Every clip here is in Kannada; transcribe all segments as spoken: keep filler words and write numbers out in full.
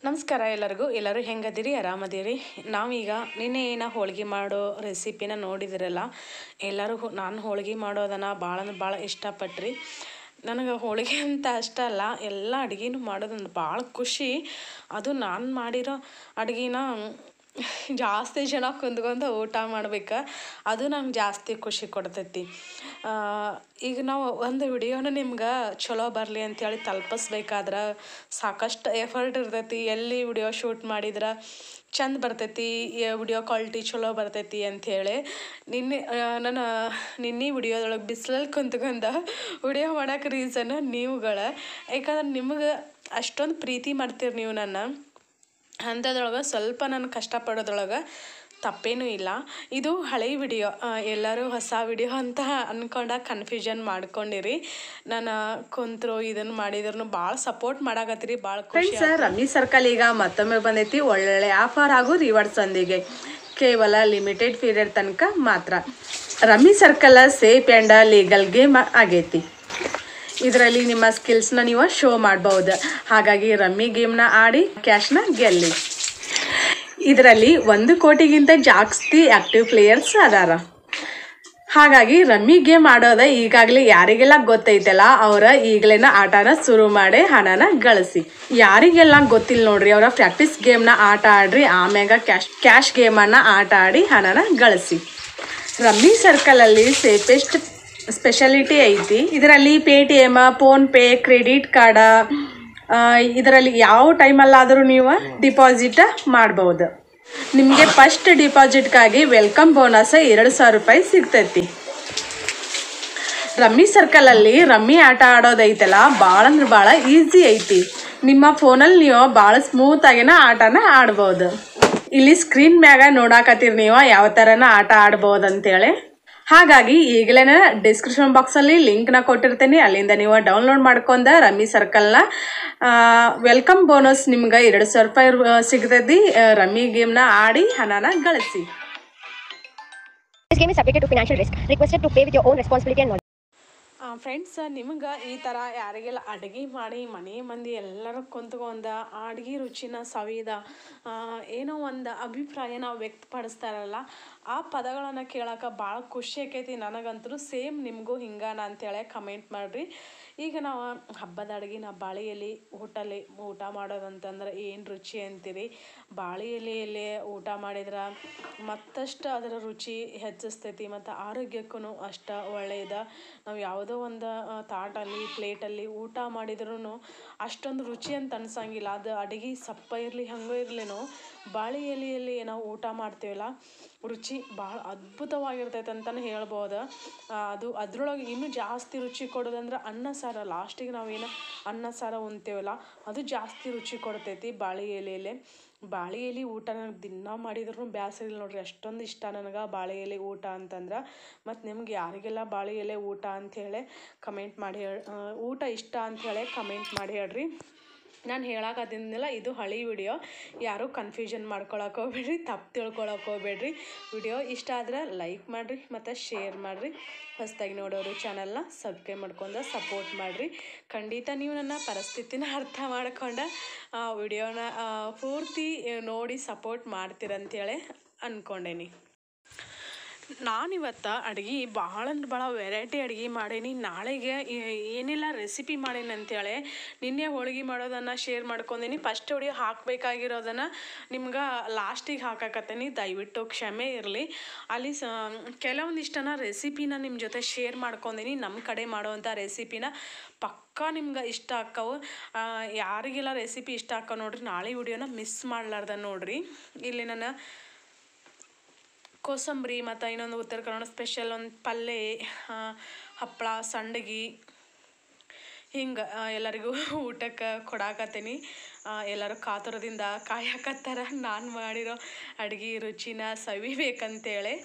ನಮಸ್ಕಾರ ಎಲ್ಲರಿಗೂ. ಎಲ್ಲರೂ ಹೆಂಗದಿರಿ? ಆರಾಮದಿರಿ? ನಾವೀಗ ನಿನ್ನೆ ಏನೋ ಹೋಳಿಗೆ ಮಾಡೋ ರೆಸಿಪಿನ ನೋಡಿದಿರಲ್ಲ. ಎಲ್ಲರೂ ನಾನು ಹೋಳಿಗೆ ಮಾಡೋದನ್ನು ಭಾಳ ಅಂದ್ರೆ ಭಾಳ ಇಷ್ಟಪಟ್ರಿ. ನನಗೆ ಹೋಳಿಗೆ ಅಂತ ಅಷ್ಟ ಅಲ್ಲ, ಎಲ್ಲ ಅಡುಗೆನೂ ಮಾಡೋದಂದ್ರೆ ಭಾಳ ಖುಷಿ. ಅದು ನಾನು ಮಾಡಿರೋ ಅಡುಗೆನ ಜಾಸ್ತಿ ಜನ ಕುಂತ್ಕೊಂಡು ಊಟ ಮಾಡ್ಬೇಕು, ಅದು ನಂಗೆ ಜಾಸ್ತಿ ಖುಷಿ ಕೊಡ್ತೈತಿ. ಈಗ ನಾವು ಒಂದು ವಿಡಿಯೋನ ನಿಮ್ಗೆ ಚಲೋ ಬರಲಿ ಅಂಥೇಳಿ ತಲುಪಿಸ್ಬೇಕಾದ್ರೆ ಸಾಕಷ್ಟು ಎಫರ್ಟ್ ಇರ್ತೈತಿ. ಎಲ್ಲಿ ವಿಡಿಯೋ ಶೂಟ್ ಮಾಡಿದ್ರೆ ಚಂದ ಬರ್ತೈತಿ, ವಿಡಿಯೋ ಕ್ವಾಲಿಟಿ ಚಲೋ ಬರ್ತೈತಿ ಅಂಥೇಳಿ ನಿನ್ನೆ ನಾನು ನಿನ್ನೆ ವಿಡಿಯೋದೊಳಗೆ ಬಿಸಿಲಲ್ಲಿ ಕುಂತ್ಕೊಂಡು ವಿಡಿಯೋ ಮಾಡೋಕೆ ರೀಸನ್ ನೀವುಗಳ. ಯಾಕಂದ್ರೆ ನಿಮಗೆ ಅಷ್ಟೊಂದು ಪ್ರೀತಿ ಮಾಡ್ತೀರಿ ನೀವು ನನ್ನ, ಅಂಥದ್ರೊಳಗೆ ಸ್ವಲ್ಪ ನಾನು ಕಷ್ಟಪಡೋದ್ರೊಳಗೆ ತಪ್ಪೇನೂ ಇಲ್ಲ. ಇದು ಹಳೆ ವಿಡಿಯೋ, ಎಲ್ಲರೂ ಹೊಸ ವಿಡಿಯೋ ಅಂತ ಅಂದ್ಕೊಂಡಾಗ ಕನ್ಫ್ಯೂಷನ್ ಮಾಡ್ಕೊಂಡಿರಿ. ನಾನು ಕುಂತರು ಇದನ್ನು ಮಾಡಿದ್ರು ಭಾಳ ಸಪೋರ್ಟ್ ಮಾಡಾಕತ್ತೀರಿ, ಭಾಳ ಖುಷಿ. ರಮ್ಮಿ ಸರ್ಕಲ್ ಈಗ ಮತ್ತೊಮ್ಮೆ ಬಂದೈತಿ ಒಳ್ಳೊಳ್ಳೆ ಆಫರ್ ಹಾಗೂ ರಿವಾರ್ಡ್ಸ್ ಒಂದಿಗೆ, ಕೇವಲ ಲಿಮಿಟೆಡ್ ಪೀರಿಯಡ್ ತನಕ ಮಾತ್ರ. Rummy circle safe and legal game ಆಗೈತಿ. ಇದರಲ್ಲಿ ನಿಮ್ಮ ಸ್ಕಿಲ್ಸ್ನ ನೀವು ಶೋ ಮಾಡ್ಬೋದು. ಹಾಗಾಗಿ ರಮ್ಮಿ ಗೇಮ್ನ ಆಡಿ ಕ್ಯಾಶ್ನ ಗೆಲ್ಲಿ. ಇದರಲ್ಲಿ ಒಂದು ಕೋಟಿಗಿಂತ ಜಾಸ್ತಿ ಆ್ಯಕ್ಟಿವ್ ಪ್ಲೇಯರ್ಸ್ ಅದಾರ. ಹಾಗಾಗಿ ರಮ್ಮಿ ಗೇಮ್ ಆಡೋದ ಈಗಾಗಲೇ ಯಾರಿಗೆಲ್ಲ ಗೊತ್ತೈತಲ್ಲ ಅವರ ಈಗಲೇನ ಆಟನ ಶುರು ಮಾಡಿ ಹಣನ ಗಳಿಸಿ. ಯಾರಿಗೆಲ್ಲ ಗೊತ್ತಿಲ್ಲ ನೋಡ್ರಿ, ಅವರ ಪ್ರಾಕ್ಟೀಸ್ ಗೇಮ್ನ ಆಟ ಆಡ್ರಿ, ಆಮ್ಯಾಗ ಕ್ಯಾಶ್ ಕ್ಯಾಶ್ ಗೇಮನ್ನು ಆಟ ಆಡಿ ಹಣನ ಗಳಿಸಿ. ರಮ್ಮಿ ಸರ್ಕಲಲ್ಲಿ ಸೇಫೆಸ್ಟ್ ಸ್ಪೆಷಾಲಿಟಿ ಐತಿ. ಇದರಲ್ಲಿ Paytm, PhonePe, credit card, ಇದರಲ್ಲಿ ಯಾವ ಟೈಮಲ್ಲಾದರೂ ನೀವು ಡಿಪಾಸಿಟ್ ಮಾಡ್ಬೋದು. ನಿಮಗೆ ಫಸ್ಟ್ ಡಿಪಾಸಿಟ್ಗಾಗಿ ವೆಲ್ಕಮ್ ಬೋನಸ್ ಎರಡು ಸಾವಿರ ರೂಪಾಯಿ ಸಿಗ್ತೈತಿ. ರಮ್ಮಿ ಸರ್ಕಲಲ್ಲಿ ರಮ್ಮಿ ಆಟ ಆಡೋದೈತಲ್ಲ ಭಾಳ ಅಂದ್ರೆ ಭಾಳ ಈಸಿ ಐತಿ. ನಿಮ್ಮ ಫೋನಲ್ಲಿ ನೀವು ಭಾಳ ಸ್ಮೂತಾಗಿನ ಆಟನ ಆಡ್ಬೋದು. ಇಲ್ಲಿ ಸ್ಕ್ರೀನ್ ಮ್ಯಾಗ ನೋಡಾಕತ್ತೀರಿ ನೀವು ಯಾವ ಥರನ ಆಟ ಆಡ್ಬೋದು ಅಂತೇಳಿ. ಹಾಗಾಗಿ ಈಗಲೇ ಡಿಸ್ಕ್ರಿಪ್ಷನ್ ಬಾಕ್ಸಲ್ಲಿ ಲಿಂಕ್ನ ಕೊಟ್ಟಿರ್ತೀನಿ, ಅಲ್ಲಿಂದ ನೀವು ಡೌನ್ಲೋಡ್ ಮಾಡ್ಕೊಂಡ ರಮ್ಮಿ ಸರ್ಕಲ್ನ ವೆಲ್ಕಮ್ ಬೋನಸ್ ನಿಮ್ಗೆ ಎರಡು ಸಾವಿರ ರೂಪಾಯಿ ಸಿಗ್ತೈತಿ. ರಮ್ಮಿ ಗೇಮ್ನ ಆಡಿ ಹಣನ ಗಳಿಸಿ. ಫ್ರೆಂಡ್ಸ್, ನಿಮ್ಗೆ ಈ ಥರ ಯಾರಿಗೆಲ್ಲ ಅಡುಗೆ ಮಾಡಿ ಮನೆ ಮಂದಿ ಎಲ್ಲರೂ ಕುಂತ್ಕೊಂಡು ಆ ಅಡುಗೆ ರುಚಿನ ಸವಿದ ಏನೋ ಒಂದು ಅಭಿಪ್ರಾಯ ನಾವು ವ್ಯಕ್ತಪಡಿಸ್ತಾರಲ್ಲ, ಆ ಪದಗಳನ್ನು ಕೇಳೋಕೆ ಭಾಳ ಖುಷಿ ಆಕೈತಿ ನನಗಂತೂ. ಸೇಮ್ ನಿಮಗೂ ಹಿಂಗಾನ ಅಂತೇಳಿ ಕಮೆಂಟ್ ಮಾಡಿರಿ. ಈಗ ನಾವು ಹಬ್ಬದ ಅಡುಗೆನ ಬಾಳೆ ಎಲೆ ಊಟಲ್ಲಿ ಊಟ ಮಾಡೋದಂತಂದ್ರೆ ಏನು ರುಚಿ ಅಂತೀರಿ. ಬಾಳೆ ಎಲೆಯಲ್ಲಿ ಊಟ ಮಾಡಿದ್ರೆ ಮತ್ತಷ್ಟು ಅದರ ರುಚಿ ಹೆಚ್ಚಿಸ್ತೈತಿ, ಮತ್ತು ಆರೋಗ್ಯಕ್ಕೂ ಅಷ್ಟು ಒಳ್ಳೆಯದು. ನಾವು ಯಾವುದೋ ಒಂದು ತಾಟಲ್ಲಿ ಪ್ಲೇಟಲ್ಲಿ ಊಟ ಮಾಡಿದ್ರೂ ಅಷ್ಟೊಂದು ರುಚಿ ಅಂತ ಅನ್ಸಂಗಿಲ್ಲ. ಅದು ಅಡುಗೆ ಸಪ್ಪ ಇರಲಿ ಹಂಗೆ ಇರಲಿನೋ ಬಾಳೆ ಎಲೆಯಲ್ಲಿ ನಾವು ಊಟ ಮಾಡ್ತೀವಲ್ಲ ರುಚಿ ಭಾಳ ಅದ್ಭುತವಾಗಿರ್ತೈತೆ ಅಂತಲೇ ಹೇಳ್ಬೋದು. ಅದು ಅದ್ರೊಳಗೆ ಇನ್ನೂ ಜಾಸ್ತಿ ರುಚಿ ಕೊಡೋದಂದ್ರೆ ಅನ್ನ ಸಾರು. ಲಾಸ್ಟಿಗೆ ನಾವೇನು ಅನ್ನ ಸಾರು ಉಣ್ತೇವಲ್ಲ ಅದು ಜಾಸ್ತಿ ರುಚಿ ಕೊಡ್ತೈತಿ ಬಾಳೆ ಎಲೆಯಲ್ಲಿ. ಬಾಳೆ ಎಲೆ ಊಟ ನನಗೆ ದಿನ ಮಾಡಿದ್ರು ಬೇಸರ ಇಲ್ಲ ನೋಡ್ರಿ, ಅಷ್ಟೊಂದು ಇಷ್ಟ ನನಗೆ ಬಾಳೆ ಎಲೆ ಊಟ ಅಂತಂದ್ರೆ. ಮತ್ತು ನಿಮ್ಗೆ ಯಾರಿಗೆಲ್ಲ ಬಾಳೆ ಎಲೆ ಊಟ ಅಂಥೇಳಿ ಕಮೆಂಟ್ ಮಾಡಿ ಹೇಳಿ, ಊಟ ಇಷ್ಟ ಅಂಥೇಳಿ ಕಮೆಂಟ್ ಮಾಡಿ ಹೇಳ್ರಿ. ನಾನು ಹೇಳೋಕತ್ತಿದ್ದಿಲ್ಲ, ಇದು ಹಳೆ ವಿಡಿಯೋ, ಯಾರೂ ಕನ್ಫ್ಯೂಷನ್ ಮಾಡ್ಕೊಳಕ್ಕೆ ಹೋಗ್ಬೇಡ್ರಿ, ತಪ್ಪು ತಿಳ್ಕೊಳಕ್ಕೆ ಹೋಗ್ಬೇಡ್ರಿ. ವಿಡಿಯೋ ಇಷ್ಟ ಆದ್ರೆ ಲೈಕ್ ಮಾಡಿರಿ ಮತ್ತು ಶೇರ್ ಮಾಡಿರಿ. ಹೊಸದಾಗಿ ನೋಡೋರು ಚಾನಲ್ನ ಸಬ್ಸ್ಕ್ರೈಬ್ ಮಾಡ್ಕೊಂಡು ಸಪೋರ್ಟ್ ಮಾಡಿರಿ. ಖಂಡಿತ ನೀವು ನನ್ನ ಪರಿಸ್ಥಿತಿನ ಅರ್ಥ ಮಾಡ್ಕೊಂಡು ವಿಡಿಯೋನ ಪೂರ್ತಿ ನೋಡಿ ಸಪೋರ್ಟ್ ಮಾಡ್ತೀರಂತೇಳಿ ಅಂದ್ಕೊಂಡೇನಿ. ನಾನಿವತ್ತು ಅಡುಗೆ ಭಾಳ ಅಂದ್ರೆ ಭಾಳ ವೆರೈಟಿ ಅಡುಗೆ ಮಾಡೀನಿ. ನಾಳೆಗೆ ಏನೆಲ್ಲ ರೆಸಿಪಿ ಮಾಡೀನಿ ಅಂತೇಳಿ ನಿನ್ನೆ ಹೋಳಿಗೆ ಮಾಡೋದನ್ನು ಶೇರ್ ಮಾಡ್ಕೊಂಡೀನಿ. ಫಸ್ಟ್ ವಿಡಿಯೋ ಹಾಕಬೇಕಾಗಿರೋದನ್ನು ನಿಮ್ಗೆ ಲಾಸ್ಟಿಗೆ ಹಾಕಕತ್ತೀನಿ, ದಯವಿಟ್ಟು ಕ್ಷಮೆ ಇರಲಿ. ಅಲ್ಲಿ ಸ ಕೆಲವೊಂದಿಷ್ಟನ ರೆಸಿಪಿನ ನಿಮ್ಮ ಜೊತೆ ಶೇರ್ ಮಾಡ್ಕೊಂಡೀನಿ. ನಮ್ಮ ಕಡೆ ಮಾಡೋವಂಥ ರೆಸಿಪಿನ ಪಕ್ಕಾ ನಿಮ್ಗೆ ಇಷ್ಟ ಆಕ್ಕವು. ಯಾರಿಗೆಲ್ಲ ರೆಸಿಪಿ ಇಷ್ಟ ಆಕ್ಕವು ನೋಡ್ರಿ, ನಾಳೆ ವಿಡಿಯೋನ ಮಿಸ್ ಮಾಡಲಾರ್ದ ನೋಡ್ರಿ. ಇಲ್ಲಿ ನಾನು ಕೋಸಂಬರಿ ಮತ್ತು ಇನ್ನೊಂದು ಉತ್ತರ ಕನ್ನಡ ಸ್ಪೆಷಲ್ ಒಂದು ಪಲ್ಯ, ಹಪ್ಪಳ, ಸಂಡಗಿ ಹಿಂಗೆ ಎಲ್ಲರಿಗೂ ಊಟಕ್ಕೆ ಕೊಡಾಕತ್ತೀನಿ. ಎಲ್ಲರೂ ಕಾತುರದಿಂದ ಕಾಯಕತ್ತಾರ ನಾನು ಮಾಡಿರೋ ಅಡುಗೆ ರುಚಿನ ಸವಿಬೇಕಂತೇಳಿ.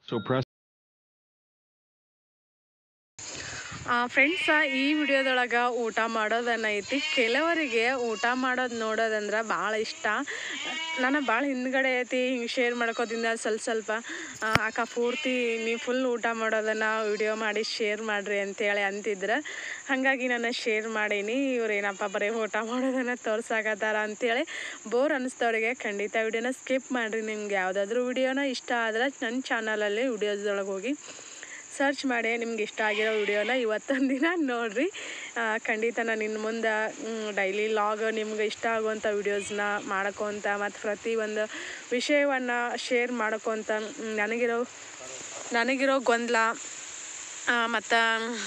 So press. ಫ್ರೆಂಡ್ಸ, ಈ ವಿಡಿಯೋದೊಳಗೆ ಊಟ ಮಾಡೋದನ್ನ ಐತಿ. ಕೆಲವರಿಗೆ ಊಟ ಮಾಡೋದು ನೋಡೋದಂದ್ರೆ ಭಾಳ ಇಷ್ಟ. ನಾನು ಭಾಳ ಹಿಂದ್ಗಡೆ ಐತಿ ಹಿಂಗೆ ಶೇರ್ ಮಾಡ್ಕೋದಿಂದ ಸ್ವಲ್ಪ ಸ್ವಲ್ಪ ಅಕ್ಕ ಪೂರ್ತಿ ನೀವು ಫುಲ್ ಊಟ ಮಾಡೋದನ್ನು ವಿಡಿಯೋ ಮಾಡಿ ಶೇರ್ ಮಾಡಿರಿ ಅಂತೇಳಿ ಅಂತಿದ್ರೆ, ಹಾಗಾಗಿ ನಾನು ಶೇರ್ ಮಾಡೀನಿ. ಇವ್ರು ಏನಪ್ಪ ಬರೀ ಊಟ ಮಾಡೋದನ್ನು ತೋರ್ಸಾಕತ್ತಾರ ಅಂತೇಳಿ ಬೋರ್ ಅನ್ನಿಸ್ತವ್ರಿಗೆ ಖಂಡಿತ ವಿಡಿಯೋನ ಸ್ಕಿಪ್ ಮಾಡಿರಿ. ನಿಮ್ಗೆ ಯಾವುದಾದ್ರೂ ವಿಡಿಯೋನ ಇಷ್ಟ ಆದರೆ ನನ್ನ ಚಾನಲಲ್ಲಿ ವಿಡಿಯೋಸ್ದೊಳಗೆ ಹೋಗಿ ಸರ್ಚ್ ಮಾಡಿ ನಿಮ್ಗೆ ಇಷ್ಟ ಆಗಿರೋ ವಿಡಿಯೋನ ಇವತ್ತೊಂದು ದಿನ ನೋಡಿರಿ. ಖಂಡಿತ ನಾನು ಇನ್ನು ಮುಂದೆ ಡೈಲಿ ಲಾಗ್ ನಿಮ್ಗೆ ಇಷ್ಟ ಆಗುವಂಥ ವಿಡಿಯೋಸ್ನ ಮಾಡ್ಕೊತ ಮತ್ತು ಪ್ರತಿಯೊಂದು ವಿಷಯವನ್ನು ಶೇರ್ ಮಾಡ್ಕೊತ ನನಗಿರೋ ನನಗಿರೋ ಗೊಂದಲ ಮತ್ತು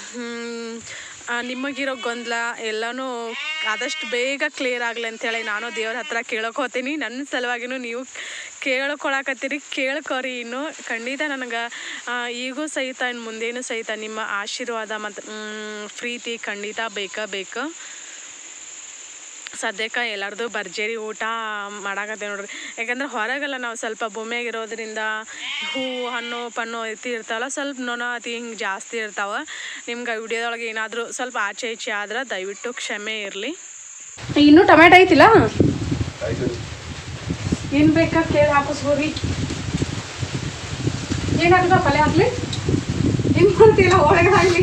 ನಿಮಗಿರೋ ಗೊಂದಲ ಎಲ್ಲನೂ ಆದಷ್ಟು ಬೇಗ ಕ್ಲಿಯರ್ ಆಗಲಿ ಅಂಥೇಳಿ ನಾನು ದೇವ್ರ ಹತ್ರ ಕೇಳ್ಕೊತೀನಿ. ನನ್ನ ಸಲುವಾಗಿನೂ ನೀವು ಕೇಳ್ಕೊಳಕತ್ತೀರಿ, ಕೇಳ್ಕೊರಿ. ಇನ್ನು ಖಂಡಿತ ನನಗೆ ಈಗೂ ಸಹಿತ ಇನ್ನು ಮುಂದೇನು ಸಹಿತ ನಿಮ್ಮ ಆಶೀರ್ವಾದ ಮತ್ತು ಪ್ರೀತಿ ಖಂಡಿತ ಬೇಕಾ ಬೇಕು. ಸದ್ಯಕ್ಕೆ ಎಲ್ಲರದು ಭರ್ಜರಿ ಊಟ ಮಾಡಾಕತ್ತೆ ನೋಡ್ರಿ. ಯಾಕಂದ್ರೆ ಹೊರಗೆಲ್ಲ ನಾವು ಸ್ವಲ್ಪ ಭೂಮಿಯಾಗಿರೋದ್ರಿಂದ ಹೂ ಹಣ್ಣು ಪಣ್ಣು ಐತಿ ಇರ್ತಾವಲ್ಲ, ಸ್ವಲ್ಪ ನೊಣ ಅತಿ ಹಿಂಗೆ ಜಾಸ್ತಿ ಇರ್ತಾವೆ. ನಿಮ್ಗೆ ವಿಡಿಯೋದೊಳಗೆ ಏನಾದರೂ ಸ್ವಲ್ಪ ಆಚೆ ಈಚೆ ಆದ್ರೆ ದಯವಿಟ್ಟು ಕ್ಷಮೆ ಇರಲಿ. ಇನ್ನೂ ಟೊಮೆಟೊ ಐತಿಲ್ಲ, ಏನು ಬೇಕಾ ಕೇಳಿ ಹಾಕಿಸ್ಬೋರಿ. ಏನಾಗ್ತದ ಪಲ್ಯ ಹಾಕ್ಲಿ, ಹೆಂಗೆ ಮಾಡ್ತಿಲ್ಲ ಒಳಗೆ ಹಾಕ್ಲಿ.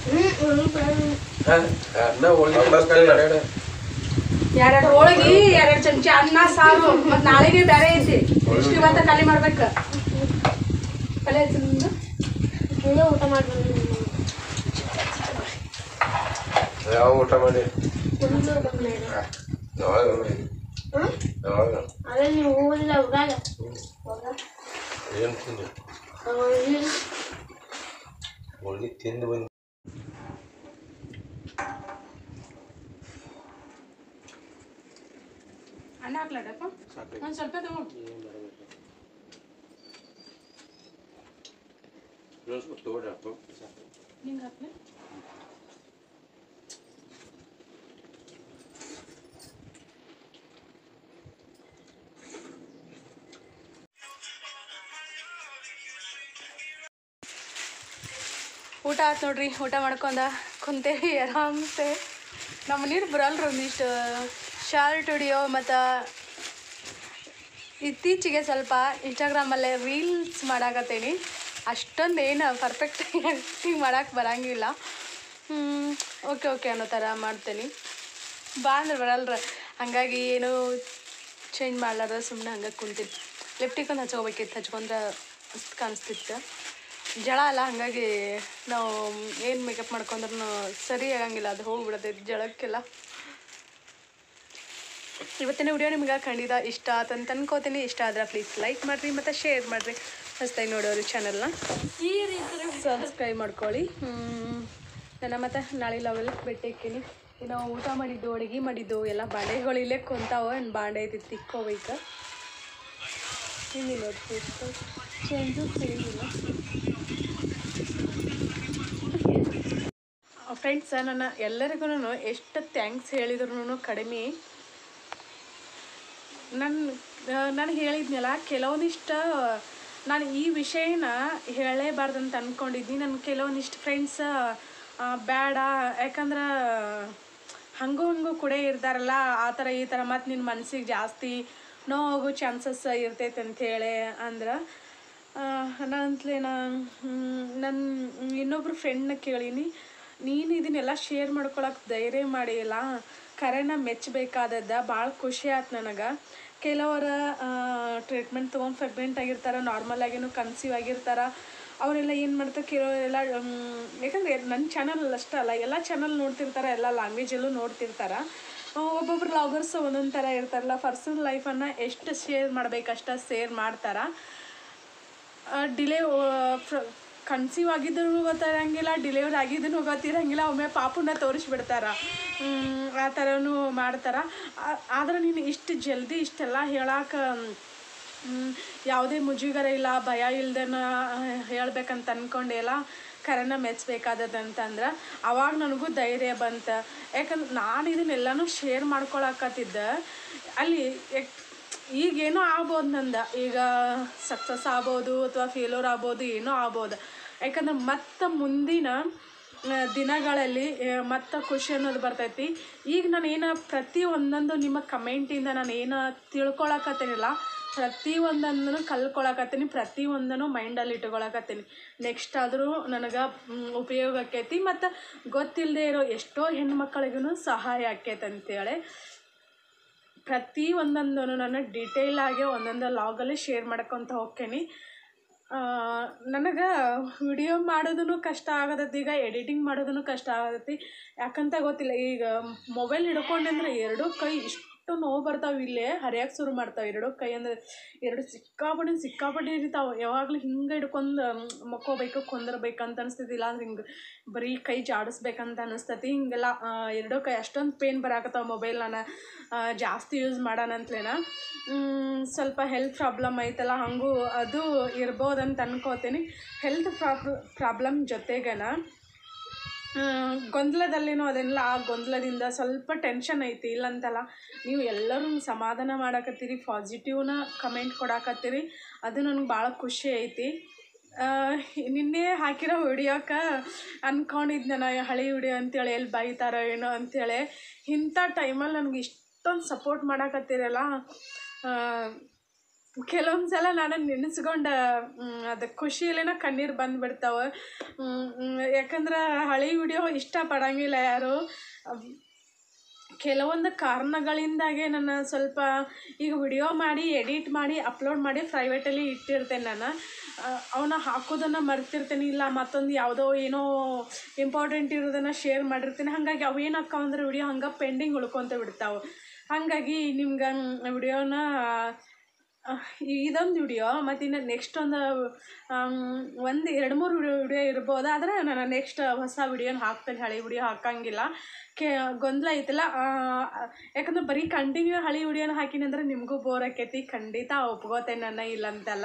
ಎರಡೆರಡು ಹೋಳಿಗೆ, ಎರಡು ಚಮಚ ಅನ್ನ ಸಾರು, ಮತ್ತು ನಾಳೆಗೆ ಬೇರೆ ಐತಿ. ಇಷ್ಟು ಇವತ್ತ ಖಾಲಿ ಮಾಡ್ಬೇಕು. ಪಲ್ಯ ಊಟ ಮಾಡಿ ಯಾವ ಊಟ ಮಾಡಿ ಅದೇ ನೀವು ಹೋಗಿಲ್ಲ ಊರಾಗ ಏನು ತಿಂದು ಹೋಳಿಗೆ ತಿಂದು ಬಂದು ಅನ್ನ ಹಾಕ್ಲಡಪ್ಪ ಒಂದು ಸ್ವಲ್ಪ ತಗೋ. ಹಿಂಗೆ ಹಾಕ್ಲಿ. ಊಟ ಆಯ್ತು ನೋಡ್ರಿ. ಊಟ ಮಾಡ್ಕೊಂಡ ಕುಂತೇವಿ ಆರಾಮ್ಸೆ. ನಮ್ಮ ನೀರು ಬರಲ್ರಿ ಒಂದಿಷ್ಟು ಶಾರ್ಟ್ ವಿಡಿಯೋ ಮತ್ತು ಇತ್ತೀಚೆಗೆ ಸ್ವಲ್ಪ ಇನ್ಸ್ಟಾಗ್ರಾಮಲ್ಲೇ ರೀಲ್ಸ್ ಮಾಡಾಕತ್ತೀನಿ. ಅಷ್ಟೊಂದು ಏನು ಪರ್ಫೆಕ್ಟಾಗಿ ಆ್ಯಕ್ಟಿಂಗ್ ಮಾಡೋಕ್ಕೆ ಬರೋಂಗಿಲ್ಲ. ಓಕೆ ಓಕೆ ಅನ್ನೋ ಥರ ಮಾಡ್ತೀನಿ. ಬಾ ಅಂದ್ರೆ ಬರಲ್ರ, ಹಾಗಾಗಿ ಏನು ಚೇಂಜ್ ಮಾಡ್ಲಾರ್ದ ಸುಮ್ಮನೆ ಹಂಗೆ ಕುಂತೀನಿ. ಲಿಪ್ಟಿಕ್ ಒಂದು ಹಚ್ಕೋಬೇಕಿತ್ತು, ಹಚ್ಕೊಂಡ್ರೆ ಅಷ್ಟು ಕಾಣಿಸ್ತಿತ್ತು. ಜಳ ಅಲ್ಲ, ಹಾಗಾಗಿ ನಾವು ಏನು ಮೇಕಪ್ ಮಾಡ್ಕೊಂಡ್ರೂ ಸರಿ ಆಗಂಗಿಲ್ಲ, ಅದು ಹೋಗಿಬಿಡತೈತಿ ಜಳಕ್ಕೆಲ್ಲ. ಇವತ್ತಿನ ವಿಡಿಯೋ ನಿಮ್ಗೆ ಖಂಡಿತ ಇಷ್ಟ ಆತಂತ ಅನ್ಕೋತೀನಿ. ಇಷ್ಟ ಆದ್ರೆ ಪ್ಲೀಸ್ ಲೈಕ್ ಮಾಡಿರಿ ಮತ್ತು ಶೇರ್ ಮಾಡಿರಿ. ಹೊಸ್ದಾಗಿ ನೋಡೋರು ಚಾನಲ್ನ ಈ ರೀತಿ ಸಬ್ಸ್ಕ್ರೈಬ್ ಮಾಡ್ಕೊಳ್ಳಿ. ನನ್ನ ಮತ್ತು ನಾಳೆ ಲಾಗಲ್ಲಿ ಭೇಟಿ ಹಾಕ್ತೀನಿ. ನಾವು ಊಟ ಮಾಡಿದ್ದು, ಅಡುಗೆ ಮಾಡಿದ್ದು ಎಲ್ಲ ಬಾಂಡೆಗಳು ಇಲ್ಲೇ ಕುಂತಾವ. ಏನು ಬಾಂಡೆ ಐತಿ ತಿಕ್ಕೋಬೇಕು. ಇಲ್ಲಿ ನೋಡಿ ಎಷ್ಟು ಚೇಂಜಸ್ ಏನಿಲ್ಲ. ಫ್ರೆಂಡ್ಸ್, ನನ್ನ ಎಲ್ಲರಿಗೂ ಎಷ್ಟು ಥ್ಯಾಂಕ್ಸ್ ಹೇಳಿದ್ರು ಕಡಿಮೆ. ನನ್ನ ನಾನು ಹೇಳಿದ್ನಲ್ಲ, ಕೆಲವೊಂದಿಷ್ಟು ನಾನು ಈ ವಿಷಯನ ಹೇಳಲೇಬಾರ್ದಂತ ಅಂದ್ಕೊಂಡಿದ್ನಿ. ನನ್ನ ಕೆಲವೊಂದಿಷ್ಟು ಫ್ರೆಂಡ್ಸ್ ಬೇಡ, ಯಾಕಂದ್ರೆ ಹಂಗೂ ಹಂಗೂ ಕೂಡ ಇರ್ತಾರಲ್ಲ, ಆ ಥರ ಈ ಥರ ಮತ್ತು ನಿನ್ನ ಮನಸ್ಸಿಗೆ ಜಾಸ್ತಿ ನೋವು ಚಾನ್ಸಸ್ ಇರ್ತೈತೆ ಅಂಥೇಳಿ ಅಂದ್ರೆ ನಾನಂತಲೇ ನಾನು ನನ್ನ ಇನ್ನೊಬ್ರು ಫ್ರೆಂಡ್ನ ಕೇಳೀನಿ, ನೀನು ಇದನ್ನೆಲ್ಲ ಶೇರ್ ಮಾಡ್ಕೊಳಕ್ಕೆ ಧೈರ್ಯ ಮಾಡಿಲ್ಲ, ಕರೆನ ಮೆಚ್ಚಬೇಕಾದದ್ದು. ಭಾಳ ಖುಷಿ ಆಯ್ತು ನನಗೆ. ಕೆಲವರ ಟ್ರೀಟ್ಮೆಂಟ್ ತೊಗೊಂಡು ಪ್ರೆಗ್ನೆಂಟ್ ಆಗಿರ್ತಾರೆ, ನಾರ್ಮಲಾಗಿನೂ ಕನ್ಸೀವ್ ಆಗಿರ್ತಾರೆ. ಅವರೆಲ್ಲ ಏನು ಮಾಡ್ತಾರೆ, ಕೆಲವರೆಲ್ಲ ಯಾಕಂದರೆ ನನ್ನ ಚಾನಲ್ ಅಷ್ಟೇ ಅಲ್ಲ, ಎಲ್ಲ ಚಾನಲ್ ನೋಡ್ತಿರ್ತಾರೆ, ಎಲ್ಲ ಲ್ಯಾಂಗ್ವೇಜಲ್ಲೂ ನೋಡ್ತಿರ್ತಾರೆ. ಒಬ್ಬೊಬ್ರು ಲಾಗರ್ಸ್ ಒಂದೊಂದು ಥರ ಇರ್ತಾರಲ್ಲ, ಪರ್ಸನಲ್ ಲೈಫನ್ನು ಎಷ್ಟು ಶೇರ್ ಮಾಡಬೇಕಷ್ಟ ಶೇರ್ ಮಾಡ್ತಾರೆ. ಡಿಲೇ ಕನ್ಸೀವ್ ಆಗಿದ್ದೂ ಗೊತ್ತಿರಂಗಿಲ್ಲ, ಡಿಲಿವರಿ ಆಗಿದ್ದೂ ಗೊತ್ತಿರಂಗಿಲ್ಲ, ಒಮ್ಮೆ ಪಾಪುನ ತೋರಿಸ್ಬಿಡ್ತಾರೆ. ಆ ಥರನೂ ಮಾಡ್ತಾರೆ. ಆದ್ರೆ ನೀನು ಇಷ್ಟು ಜಲ್ದಿ ಇಷ್ಟೆಲ್ಲ ಹೇಳಕ್ಕೆ ಯಾವುದೇ ಮುಜುಗರ ಇಲ್ಲ, ಭಯ ಇಲ್ದೇನ ಹೇಳ್ಬೇಕಂತ ಅಂದ್ಕೊಂಡೆಲ್ಲ ಕರೆನ ಮೆಚ್ಚಬೇಕಾದದಂತಂದ್ರೆ ಅವಾಗ ನನಗೂ ಧೈರ್ಯ ಬಂತು. ಯಾಕಂದ್ರೆ ನಾನು ಇದನ್ನೆಲ್ಲನೂ ಶೇರ್ ಮಾಡ್ಕೊಳಕತ್ತಿದ್ದೆ. ಅಲ್ಲಿ ಈಗೇನೋ ಆಗ್ಬೋದು ನಂದು, ಈಗ ಸಕ್ಸಸ್ ಆಗ್ಬೋದು ಅಥವಾ ಫೇಲ್ಯೂರ್ ಆಗ್ಬೋದು, ಏನೋ ಆಗ್ಬೋದು. ಯಾಕಂದ್ರೆ ಮತ್ತೆ ಮುಂದಿನ ದಿನಗಳಲ್ಲಿ ಮತ್ತೆ ಖುಷಿ ಅನ್ನೋದು ಬರ್ತೈತಿ. ಈಗ ನಾನು ಏನು ಪ್ರತಿ ಒಂದೊಂದು ನಿಮ್ಮ ಕಮೆಂಟಿಂದ ನಾನು ಏನು ತಿಳ್ಕೊಳಕತ್ತೀನಿಲ್ಲ, ಪ್ರತಿ ಒಂದನ್ನು ಕಲ್ಕೊಳಕತ್ತೀನಿ, ಪ್ರತಿ ಒಂದನ್ನು ಮೈಂಡಲ್ಲಿ ಇಟ್ಕೊಳಕತ್ತೀನಿ. ನೆಕ್ಸ್ಟ್ ಆದರೂ ನನಗೆ ಉಪಯೋಗ ಆಕೈತಿ ಮತ್ತು ಗೊತ್ತಿಲ್ಲದೆ ಇರೋ ಎಷ್ಟೋ ಹೆಣ್ಮಕ್ಳಿಗೂ ಸಹಾಯ ಆಕೈತೆ ಅಂತೇಳಿ ಪ್ರತಿ ಒಂದೊಂದು ನಾನು ಡೀಟೇಲಾಗಿ ಒಂದೊಂದು ಲಾಗಲ್ಲಿ ಶೇರ್ ಮಾಡ್ಕೊತ ಹೋಗ್ತೀನಿ. ನನಗೆ ವಿಡಿಯೋ ಮಾಡೋದೂ ಕಷ್ಟ ಆಗತೈತಿ, ಈಗ ಎಡಿಟಿಂಗ್ ಮಾಡೋದೂ ಕಷ್ಟ ಆಗತೈತಿ. ಯಾಕಂತ ಗೊತ್ತಿಲ್ಲ, ಈಗ ಮೊಬೈಲ್ ಹಿಡ್ಕೊಂಡ್ರೆ ಎರಡೂ ಕೈ ಇಷ್ಟು ನೋವು ಬರ್ತಾವೆ, ಇಲ್ಲೇ ಹರಿಯೋಕೆ ಶುರು ಮಾಡ್ತಾವೆ. ಎರಡೂ ಕೈ ಅಂದರೆ ಎರಡು ಸಿಕ್ಕಾಪಟ್ಟೆ ಸಿಕ್ಕಾಪಟ್ಟೆ ಇರ್ತಾವೆ. ಯಾವಾಗಲೂ ಹಿಂಗೆ ಹಿಡ್ಕೊಂಡು ಮಕ್ಕೋಬೇಕು, ಕುಂದಿರ್ಬೇಕಂತ ಅನಿಸ್ತೈತಿ, ಇಲ್ಲಾಂದ್ರೆ ಹಿಂಗೆ ಬರೀ ಕೈ ಜಾಡಿಸ್ಬೇಕಂತ ಅನಿಸ್ತೈತಿ. ಹಿಂಗೆಲ್ಲ ಎರಡೂ ಕೈ ಅಷ್ಟೊಂದು ಪೇನ್ ಬರಾಕತ್ತಾವ. ಮೊಬೈಲ್ ನಾನು ಜಾಸ್ತಿ ಯೂಸ್ ಮಾಡೋಣಂತಲೇನ ಸ್ವಲ್ಪ ಹೆಲ್ತ್ ಪ್ರಾಬ್ಲಮ್ ಐತಲ್ಲ, ಹಾಗೂ ಅದು ಇರ್ಬೋದಂತ ಅನ್ಕೋತೀನಿ. ಹೆಲ್ತ್ ಪ್ರಾಬ್ಲ ಪ್ರಾಬ್ಲಮ್ ಜೊತೆಗನ ಗೊಂದಲದಲ್ಲಿನೂ ಅದೆಲ್ಲ ಆ ಗೊಂದಲದಿಂದ ಸ್ವಲ್ಪ ಟೆನ್ಷನ್ ಐತಿ, ಇಲ್ಲಂತಲ್ಲ. ನೀವು ಎಲ್ಲರೂ ಸಮಾಧಾನ ಮಾಡಕತ್ತೀರಿ, ಪಾಸಿಟಿವ್ನ ಕಮೆಂಟ್ ಕೊಡಾಕತ್ತೀರಿ, ಅದು ನನಗೆ ಭಾಳ ಖುಷಿ ಐತಿ. ನಿನ್ನೆ ಹಾಕಿರೋ ವಿಡಿಯೋಕ್ಕೆ ಅಂದ್ಕೊಂಡಿದ್ದೆ ನಾನು ಹಳೆ ವಿಡಿಯೋ ಅಂತೇಳಿ ಎಲ್ಲಿ ಬೈತಾರೋ ಏನೋ ಅಂಥೇಳಿ. ಇಂಥ ಟೈಮಲ್ಲಿ ನನಗೆ ಇಷ್ಟೊಂದು ಸಪೋರ್ಟ್ ಮಾಡಾಕತ್ತೀರಲ್ಲ, ಕೆಲವೊಂದು ಸಲ ನಾನು ನೆನೆಸ್ಕೊಂಡು ಅದು ಖುಷಿಯಲ್ಲೇನೋ ಕಣ್ಣೀರು ಬಂದುಬಿಡ್ತಾವೆ. ಯಾಕಂದ್ರೆ ಹಳೆ ವಿಡಿಯೋ ಇಷ್ಟಪಡೋಂಗಿಲ್ಲ ಯಾರು. ಕೆಲವೊಂದು ಕಾರಣಗಳಿಂದಾಗೆ ನಾನು ಸ್ವಲ್ಪ ಈಗ ವಿಡಿಯೋ ಮಾಡಿ ಎಡಿಟ್ ಮಾಡಿ ಅಪ್ಲೋಡ್ ಮಾಡಿ ಪ್ರೈವೇಟಲ್ಲಿ ಇಟ್ಟಿರ್ತೇನೆ. ನಾನು ಅವನ್ನ ಹಾಕೋದನ್ನು ಮರ್ತಿರ್ತೇನೆ, ಇಲ್ಲ ಮತ್ತೊಂದು ಯಾವುದೋ ಏನೋ ಇಂಪಾರ್ಟೆಂಟ್ ಇರೋದನ್ನು ಶೇರ್ ಮಾಡಿರ್ತೀನಿ. ಹಾಗಾಗಿ ಅವು ಏನಕ್ಕಾವ ಅಂದ್ರೆ ವಿಡಿಯೋ ಹಂಗೆ ಪೆಂಡಿಂಗ್ ಉಳ್ಕೊತ ಬಿಡ್ತಾವೆ. ಹಾಗಾಗಿ ನಿಮ್ಗೆ ವಿಡಿಯೋನ ಇದೊಂದು ವಿಡಿಯೋ ಮತ್ತು ಇನ್ನು ನೆಕ್ಸ್ಟ್ ಒಂದು ಒಂದು ಎರಡು ಮೂರು ವಿಡಿಯೋ ವಿಡಿಯೋ ಇರ್ಬೋದು. ಆದರೆ ನಾನು ನೆಕ್ಸ್ಟ್ ಹೊಸ ವಿಡಿಯೋನ ಹಾಕ್ತೇನೆ, ಹಳೆ ವಿಡಿಯೋ ಹಾಕೋಂಗಿಲ್ಲ. ಕೆ ಗೊಂದಲ ಐತಲ್ಲ, ಯಾಕಂದ್ರೆ ಬರೀ ಕಂಟಿನ್ಯೂ ಹಳೆ ವಿಡಿಯೋನ ಹಾಕಿನಿ ಅಂದ್ರೆ ನಿಮಗೂ ಬೋರ್ ಆಕೈತಿ. ಖಂಡಿತ ಒಪ್ಕೋತೇನೆ ನನ್ನ, ಇಲ್ಲಂತಲ್ಲ.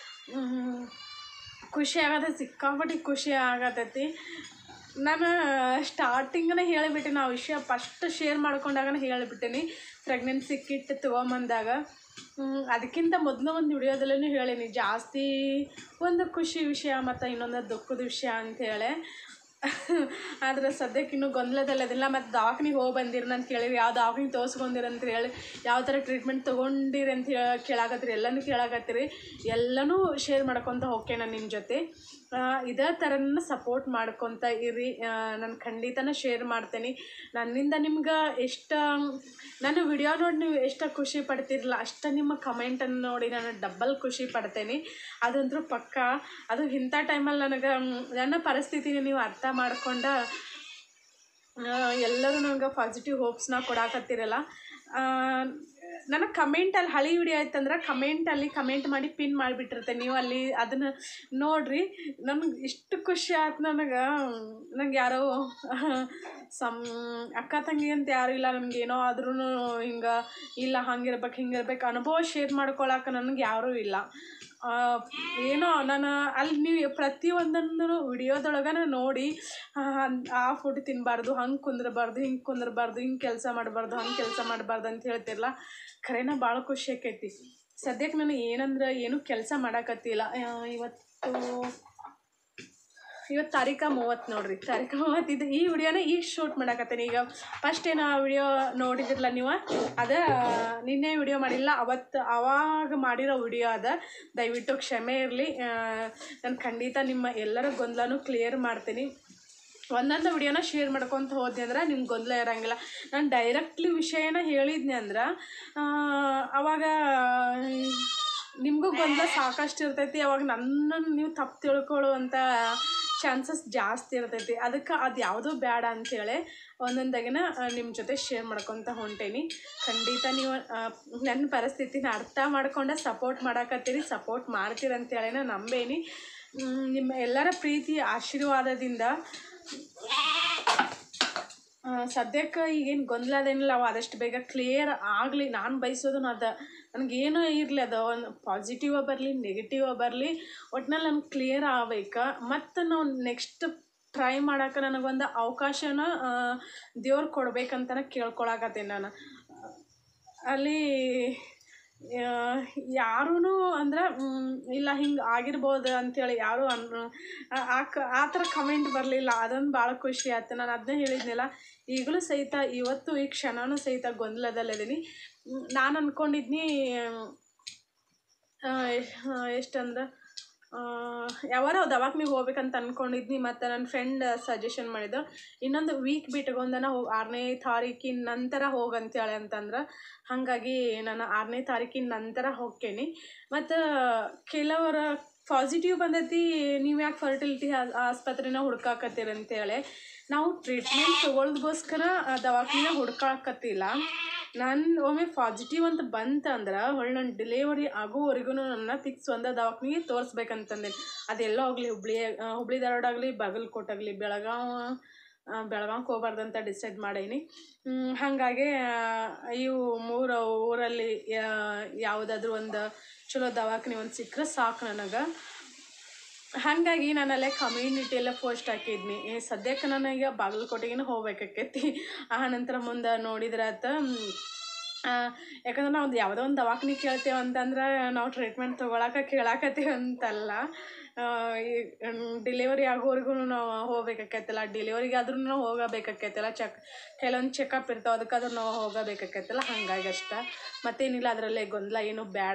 ಖುಷಿ ಆಗತ್ತೆ, ಸಿಕ್ಕಾಪಟ್ಟೆ ಖುಷಿ ಆಗತೈತಿ. ನಾನು ಸ್ಟಾರ್ಟಿಂಗನೇ ಹೇಳಿಬಿಟ್ಟೆ, ಆ ವಿಷಯ ಫಸ್ಟ್ ಶೇರ್ ಮಾಡ್ಕೊಂಡಾಗನೇ ಹೇಳಿಬಿಟ್ಟೇನಿ, ಪ್ರೆಗ್ನೆನ್ಸಿ ಕಿಟ್ ತೊಗೊಂಬಂದಾಗ. ಅದಕ್ಕಿಂತ ಮೊದಲು ಒಂದು ವಿಡಿಯೋದಲ್ಲೂ ಹೇಳೀನಿ, ಜಾಸ್ತಿ ಒಂದು ಖುಷಿ ವಿಷಯ ಮತ್ತು ಇನ್ನೊಂದು ದುಃಖದ ವಿಷಯ ಅಂಥೇಳಿ. ಆದರೆ ಸದ್ಯಕ್ಕೆ ಇನ್ನೂ ಗೊಂದಲದಲ್ಲದಿಲ್ಲ. ಮತ್ತು ದವಾಖಾನಿಗೆ ಹೋಗಿ ಬಂದಿರಿ ಅಂತ ಕೇಳಿರಿ, ಯಾವ ದವಾಖಾನಿಗೆ ತೋರಿಸ್ಕೊಂಡಿರಿ ಅಂತ ಹೇಳಿ, ಯಾವ ಥರ ಟ್ರೀಟ್ಮೆಂಟ್ ತೊಗೊಂಡಿರಿ ಅಂತ ಹೇಳಿ ಕೇಳಾಕತ್ತೀರಿ, ಎಲ್ಲನೂ ಕೇಳಾಕತ್ತೀರಿ. ಎಲ್ಲನೂ ಶೇರ್ ಮಾಡ್ಕೊತ ಹೋಗ್ಕೆ ನಾನು ನಿಮ್ಮ ಜೊತೆ. ಇದೇ ಥರನ ಸಪೋರ್ಟ್ ಮಾಡ್ಕೊತ ಇರಿ, ನಾನು ಖಂಡಿತನ ಶೇರ್ ಮಾಡ್ತೇನೆ. ನನ್ನಿಂದ ನಿಮ್ಗೆ ಎಷ್ಟು ನಾನು ವಿಡಿಯೋ ನೋಡಿ ನೀವು ಎಷ್ಟು ಖುಷಿ ಪಡ್ತಿರಲ್ಲ, ಅಷ್ಟು ನಿಮ್ಮ ಕಮೆಂಟನ್ನು ನೋಡಿ ನಾನು ಡಬ್ಬಲ್ ಖುಷಿ ಪಡ್ತೇನೆ. ಅದಂತೂ ಪಕ್ಕ. ಅದು ಇಂಥ ಟೈಮಲ್ಲಿ ನನಗೆ ನನ್ನ ಪರಿಸ್ಥಿತಿನ ನೀವು ಅರ್ಥ ಮಾಡ್ಕೊಂಡು ಎಲ್ಲರೂ ನನಗೆ ಪಾಸಿಟಿವ್ ಹೋಪ್ಸ್ನ ಕೊಡಾಕತ್ತೀರಲ್ಲ. ನನಗೆ ಕಮೆಂಟಲ್ಲಿ ಹಳೆ ವಿಡಿಯೋ ಆಯ್ತಂದ್ರೆ ಕಮೆಂಟಲ್ಲಿ ಕಮೆಂಟ್ ಮಾಡಿ ಪಿನ್ ಮಾಡಿಬಿಟ್ಟಿರ್ತೇನೆ, ನೀವು ಅಲ್ಲಿ ಅದನ್ನು ನೋಡಿರಿ. ನನಗೆ ಇಷ್ಟು ಖುಷಿ ಆಯ್ತು ನನಗೆ. ನಂಗೆ ಯಾರೋ ಸಮ್ ಅಕ್ಕ ತಂಗಿ ಅಂತ ಯಾರೂ ಇಲ್ಲ, ನನಗೇನೋ ಆದ್ರೂ ಹಿಂಗೆ ಇಲ್ಲ ಹಂಗಿರ್ಬೇಕು ಹಿಂಗಿರ್ಬೇಕು ಅನುಭವ ಶೇರ್ ಮಾಡ್ಕೊಳಕ್ಕೆ ನನಗೆ ಯಾರೂ ಇಲ್ಲ. ಏನೋ ನಾನು ಅಲ್ಲಿ ನೀವು ಪ್ರತಿಯೊಂದನ್ನು ವಿಡಿಯೋದೊಳಗೆ ನೋಡಿ ಆ ಫುಡ್ ತಿನ್ನಬಾರ್ದು, ಹಂಗೆ ಕುಂದ್ರಬಾರ್ದು, ಹಿಂಗೆ ಕುಂದ್ರಬಾರ್ದು, ಹಿಂಗೆ ಕೆಲಸ ಮಾಡಬಾರ್ದು, ಹಂಗೆ ಕೆಲಸ ಮಾಡಬಾರ್ದು ಅಂತ ಹೇಳ್ತಿರಲ್ಲ, ಖರೇನ ಭಾಳ ಖುಷಿ ಆಕೈತಿ. ಸದ್ಯಕ್ಕೆ ನಾನು ಏನಂದ್ರೆ ಏನೂ ಕೆಲಸ ಮಾಡೋಕತ್ತಿಲ್ಲ. ಇವತ್ತು ಇವತ್ತು ತಾರೀಕು ಮೂವತ್ತು ನೋಡಿರಿ, ತಾರೀಕು ಮೂವತ್ತಿದ್ದು ಈ ವಿಡಿಯೋನ ಈಗ ಶೂಟ್ ಮಾಡಾಕತ್ತೀನಿ. ಈಗ ಫಸ್ಟ್ ಏನು ಆ ವಿಡಿಯೋ ನೋಡಿದಿರಲ್ಲ ನೀವು, ಅದ ನಿನ್ನೆ ವಿಡಿಯೋ ಮಾಡಿಲ್ಲ, ಅವತ್ತು ಅವಾಗ ಮಾಡಿರೋ ವಿಡಿಯೋ ಅದ. ದಯವಿಟ್ಟು ಕ್ಷಮೆ ಇರಲಿ. ನಾನು ಖಂಡಿತ ನಿಮ್ಮ ಎಲ್ಲರ ಗೊಂದಲನೂ ಕ್ಲಿಯರ್ ಮಾಡ್ತೀನಿ. ಒಂದೊಂದು ವಿಡಿಯೋನ ಶೇರ್ ಮಾಡ್ಕೊತ ಹೋದ್ನಿ ಅಂದ್ರೆ ನಿಮ್ಗೆ ಗೊಂದಲ ಇರೋಂಗಿಲ್ಲ. ನಾನು ಡೈರೆಕ್ಟ್ಲಿ ವಿಷಯನ ಹೇಳಿದ್ನಿ ಅಂದ್ರೆ ಅವಾಗ ನಿಮಗೂ ಗೊಂದಲ ಸಾಕಷ್ಟು ಇರ್ತೈತಿ. ಅವಾಗ ನನ್ನನ್ನು ನೀವು ತಪ್ಪು ತಿಳ್ಕೊಳ್ಳುವಂಥ ಚಾನ್ಸಸ್ ಜಾಸ್ತಿ ಇರ್ತೈತಿ. ಅದಕ್ಕೆ ಅದು ಯಾವುದೂ ಬೇಡ ಅಂಥೇಳಿ ಒಂದೊಂದಾಗಿನ ನಿಮ್ಮ ಜೊತೆ ಶೇರ್ ಮಾಡ್ಕೊತ ಹೊಂಟೇನಿ. ಖಂಡಿತ ನೀವು ನನ್ನ ಪರಿಸ್ಥಿತಿನ ಅರ್ಥ ಮಾಡ್ಕೊಂಡು ಸಪೋರ್ಟ್ ಮಾಡಾಕತ್ತೀರಿ, ಸಪೋರ್ಟ್ ಮಾಡ್ತೀರಂತೇಳಿನ ನಂಬೇನಿ. ನಿಮ್ಮ ಎಲ್ಲರ ಪ್ರೀತಿ ಆಶೀರ್ವಾದದಿಂದ ಸದ್ಯಕ್ಕೆ ಈಗೇನು ಗೊಂದಲ ಅದೇನಿಲ್ಲ, ಅವು ಆದಷ್ಟು ಬೇಗ ಕ್ಲಿಯರ್ ಆಗಲಿ. ನಾನು ಬಯಸೋದು ಅದು ನನಗೇನೋ ಇರಲಿ, ಅದು ಒಂದು ಪಾಸಿಟಿವ ಬರಲಿ ನೆಗೆಟಿವ ಬರಲಿ, ಒಟ್ನಲ್ಲಿ ನನಗೆ ಕ್ಲಿಯರ್ ಆಗ್ಬೇಕು. ಮತ್ತು ನಾವು ನೆಕ್ಸ್ಟ್ ಟ್ರೈ ಮಾಡೋಕೆ ನನಗೊಂದು ಅವಕಾಶನ ದೇವ್ರು ಕೊಡ್ಬೇಕಂತನ ಕೇಳ್ಕೊಳಕತ್ತೀನಿ ನಾನು. ಅಲ್ಲಿ ಯಾರೂ ಅಂದ್ರೆ ಇಲ್ಲ ಹಿಂಗೆ ಆಗಿರ್ಬೋದು ಅಂಥೇಳಿ ಯಾರೂ ಅನ್ ಆ ಕ ಆ ಥರ ಕಮೆಂಟ್ ಬರಲಿಲ್ಲ. ಅದೊಂದು ಭಾಳ ಖುಷಿ ಆಯ್ತು. ನಾನು ಅದನ್ನೇ ಹೇಳಿದ್ನಲ್ಲ, ಈಗಲೂ ಸಹಿತ ಇವತ್ತು ಈ ಕ್ಷಣವೂ ಸಹಿತ ಗೊಂದಲದಲ್ಲಿದ್ದೀನಿ. ನಾನು ಅಂದ್ಕೊಂಡಿದ್ನಿ ಎಷ್ಟಂದ್ರೆ ಯಾವಾರ ದವಾಖಾನಿಗೆ ಹೋಗ್ಬೇಕಂತ ಅಂದ್ಕೊಂಡಿದ್ನಿ. ಮತ್ತು ನನ್ನ ಫ್ರೆಂಡ್ ಸಜೆಷನ್ ಮಾಡಿದ್ದು ಇನ್ನೊಂದು ವೀಕ್ ಬಿಟ್ಕೊಂಡನ ಹೋಗಿ ಆರನೇ ತಾರೀಕಿನ ನಂತರ ಹೋಗಂತೇಳಿ ಅಂತಂದ್ರೆ, ಹಾಗಾಗಿ ನಾನು ಆರನೇ ತಾರೀಕಿನ ನಂತರ ಹೋಗ್ತೇನೆ. ಮತ್ತು ಕೆಲವರ ಪಾಸಿಟಿವ್ ಬಂದೈತಿ, ನೀವು ಯಾಕೆ ಫರ್ಟಿಲಿಟಿ ಆಸ್ಪತ್ರೆನ ಹುಡ್ಕಾಕತ್ತೀರಿ ಅಂತೇಳಿ. ನಾವು ಟ್ರೀಟ್ಮೆಂಟ್ ತೊಗೊಳ್ದಗೋಸ್ಕರ ದವಾಖಾನಿನ ಹುಡ್ಕಾಕತ್ತಿಲ್ಲ. ನಾನು ಒಮ್ಮೆ ಪಾಸಿಟಿವ್ ಅಂತ ಬಂತಂದ್ರೆ ಹೊಳ್ಳಿ ನನ್ನ ಡಿಲಿವರಿ ಆಗೋವರೆಗೂ ನನ್ನ ಫಿಕ್ಸ್ ಒಂದೇ ದವಾಖಾನಿಗೆ ತೋರಿಸ್ಬೇಕಂತಂದೇನೆ. ಅದೆಲ್ಲ ಹೋಗಲಿ, ಹುಬ್ಳಿ ಹುಬ್ಳಿ ಧಾರವಾಡ ಬಾಗಲಕೋಟೆ ಆಗಲಿ, ಬೆಳಗಾವಿ ಬೆಳಗಾವಿಗೆ ಹೋಗ್ಬಾರ್ದಂತ ಡಿಸೈಡ್ ಮಾಡೀನಿ. ಹಾಗಾಗಿ ಇವು ಮೂರು ಊರಲ್ಲಿ ಯಾವುದಾದ್ರೂ ಒಂದು ಚಲೋ ದವಾಖಾನೆ ಒಂದು ಸಿಕ್ಕರೆ ಸಾಕು ನನಗೆ. ಹಾಗಾಗಿ ನಾನು ಅಲ್ಲೇ ಕಮ್ಯುನಿಟಿ ಎಲ್ಲ ಪೋಸ್ಟ್ ಹಾಕಿದ್ನಿ. ಸದ್ಯಕ್ಕೆ ನನಗೆ ಬಾಗಲಕೋಟೆಗೆ ಹೋಗ್ಬೇಕಾಕೈತಿ. ಆ ನಂತರ ಮುಂದೆ ನೋಡಿದ್ರೆ ಆತ. ಯಾಕಂದ್ರೆ ನಾವು ಯಾವುದೋ ಒಂದು ದವಾಖಾನೆ ಕೇಳ್ತೇವೆ ಅಂತಂದ್ರೆ ನಾವು ಟ್ರೀಟ್ಮೆಂಟ್ ತೊಗೊಳಕ್ಕೆ ಕೇಳಾಕತ್ತೀವಿ ಅಂತಲ್ಲ. ಡಿಲಿವರಿ ಆಗೋವರೆಗೂ ನಾವು ಹೋಗ್ಬೇಕಾಕೈತಲ್ಲ, ಡಿಲಿವರಿಗೆ ಆದ್ರೂ ನಾವು ಹೋಗಬೇಕಾಕೈತಲ್ಲ. ಚೆಕ್ ಕೆಲವೊಂದು ಚೆಕಪ್ ಇರ್ತಾವೆ, ಅದಕ್ಕಾದ್ರೂ ನಾವು ಹೋಗಬೇಕಾಕೈತಲ್ಲ. ಹಾಗಾಗಿ ಅಷ್ಟ, ಮತ್ತೇನಿಲ್ಲ. ಅದರಲ್ಲೇ ಗೊಂದಲ ಏನೂ ಬೇಡ.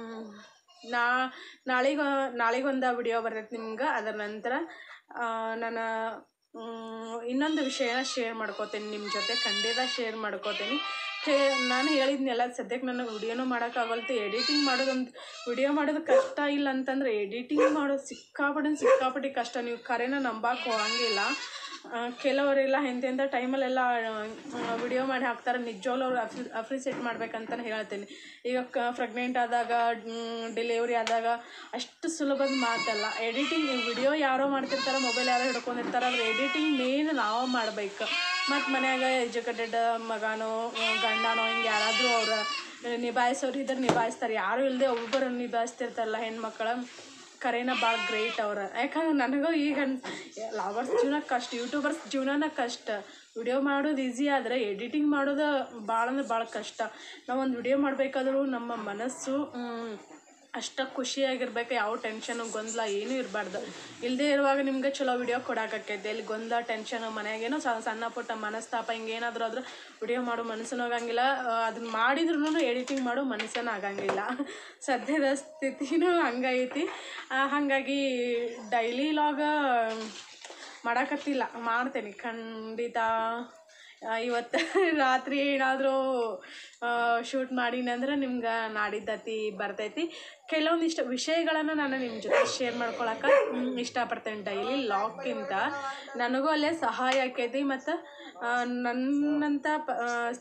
ನಾ ನಾಳೆಗೆ ನಾಳೆಗೊಂದು ವಿಡಿಯೋ ಬರ್ತೈತೆ ನಿಮ್ಗೆ. ಅದರ ನಂತರ ನಾನು ಇನ್ನೊಂದು ವಿಷಯನ ಶೇರ್ ಮಾಡ್ಕೋತೀನಿ ನಿಮ್ಮ ಜೊತೆ, ಖಂಡಿತ ಶೇರ್ ಮಾಡ್ಕೋತೀನಿ. ಕೇ ನಾನು ಹೇಳಿದ್ನೆಲ್ಲ, ಸದ್ಯಕ್ಕೆ ನನಗೆ ವಿಡಿಯೋನೂ ಮಾಡೋಕ್ಕಾಗಲ್ತು. ಎಡಿಟಿಂಗ್ ಮಾಡೋದೊಂದು ವಿಡಿಯೋ ಮಾಡೋದು ಕಷ್ಟ ಇಲ್ಲ ಅಂತಂದ್ರೆ ಎಡಿಟಿಂಗ್ ಮಾಡೋದು ಸಿಕ್ಕಾಪಟ್ಟೆ ಸಿಕ್ಕಾಪಟ್ಟೆ ಕಷ್ಟ. ನೀವು ಕರೆನ ನಂಬಕ್ಕೆ ಹೋಗಂಗಿಲ್ಲ. ಕೆಲವರೆಲ್ಲ ಎಂತೆಂಥ ಟೈಮಲ್ಲೆಲ್ಲ ವಿಡಿಯೋ ಮಾಡಿ ಹಾಕ್ತಾರೆ. ನಿಜವಾಗ್ಲೂ ಅವ್ರು ಅಫ್ರಿ ಅಪ್ರಿಸಿಯೇಟ್ ಮಾಡ್ಬೇಕಂತಲೇ ಹೇಳ್ತೀನಿ. ಈಗ ಕ ಪ್ರೆಗ್ನೆಂಟ್ ಆದಾಗ, ಡೆಲಿವರಿ ಆದಾಗ ಅಷ್ಟು ಸುಲಭದ ಮಾತಲ್ಲ. ಎಡಿಟಿಂಗ್ ವಿಡಿಯೋ ಯಾರೋ ಮಾಡ್ತಿರ್ತಾರೆ, ಮೊಬೈಲ್ ಯಾರೋ ಹಿಡ್ಕೊಂಡಿರ್ತಾರೆ, ಅದ್ರ ಎಡಿಟಿಂಗ್ ಮೇನ್ ನಾವು ಮಾಡ್ಬೇಕು. ಮತ್ತು ಮನ್ಯಾಗ ಎಜುಕೇಟೆಡ್ ಮಗನೋ ಗಂಡನೋ ಹಿಂಗೆ ಯಾರಾದರೂ ಅವ್ರು ನಿಭಾಯಿಸೋರು ಇದ್ರೆ ನಿಭಾಯಿಸ್ತಾರೆ. ಯಾರೂ ಇಲ್ಲದೆ ಒಬ್ಬರನ್ನು ನಿಭಾಯಿಸ್ತಿರ್ತಾರಲ್ಲ ಹೆಣ್ಮಕ್ಳು, ಕರೆನ ಭಾಳ ಗ್ರೇಟ್ ಅವ್ರು. ಯಾಕಂದ್ರೆ ನನಗೂ ಈಗ ಲವರ್ಸ್ ಜೀವನ ಕಷ್ಟ, ಯೂಟ್ಯೂಬರ್ಸ್ ಜೀವನನ ಕಷ್ಟ. ವಿಡಿಯೋ ಮಾಡೋದು ಈಸಿ ಆದರೆ ಎಡಿಟಿಂಗ್ ಮಾಡೋದು ಭಾಳ ಅಂದ್ರೆ ಭಾಳ ಕಷ್ಟ. ನಾವೊಂದು ವಿಡಿಯೋ ಮಾಡಬೇಕಾದ್ರೂ ನಮ್ಮ ಮನಸ್ಸು ಅಷ್ಟು ಖುಷಿಯಾಗಿರ್ಬೇಕು. ಯಾವ ಟೆನ್ಷನು ಗೊಂದಲ ಏನೂ ಇರಬಾರ್ದು. ಇಲ್ಲದೇ ಇರುವಾಗ ನಿಮ್ಗೆ ಚಲೋ ವಿಡಿಯೋ ಕೊಡೋಕ್ಕಾಕೈತೆ. ಇಲ್ಲಿ ಗೊಂದಲ ಟೆನ್ಷನು ಮನೆಯಾಗೇನೋ ಸಣ್ಣ ಪುಟ್ಟ ಮನಸ್ತಾಪ ಹಿಂಗೇನಾದರೂ ಆದರೂ ವಿಡಿಯೋ ಮಾಡೋ ಮನಸ್ಸನ್ನು ಆಗಂಗಿಲ್ಲ. ಅದನ್ನ ಮಾಡಿದ್ರೂ ಎಡಿಟಿಂಗ್ ಮಾಡೋ ಮನಸ್ಸನ್ನು ಆಗಂಗಿಲ್ಲ. ಸದ್ಯದ ಸ್ಥಿತಿನೂ ಹಂಗೈತಿ. ಹಾಗಾಗಿ ಡೈಲಿ ಲಾಗ ಮಾಡೋಕತ್ತಿಲ್ಲ, ಮಾಡ್ತೇನೆ ಖಂಡಿತ. ಇವತ್ತು ರಾತ್ರಿ ಏನಾದರೂ ಶೂಟ್ ಮಾಡಿನಂದ್ರೆ ನಿಮ್ಗೆ ನಾಡಿದ್ದತಿ ಬರ್ತೈತಿ. ಕೆಲವೊಂದಿಷ್ಟು ವಿಷಯಗಳನ್ನು ನಾನು ನಿಮ್ಮ ಜೊತೆ ಶೇರ್ ಮಾಡ್ಕೊಳಕ್ಕೆ ಇಷ್ಟಪಡ್ತೇನೆ. ಡೈಲಿ ಲಾಗ್ಗಿಂತ ನನಗೂ ಅಲ್ಲೇ ಸಹಾಯ ಆಕೈತಿ. ಮತ್ತು ನನ್ನಂಥ ಪ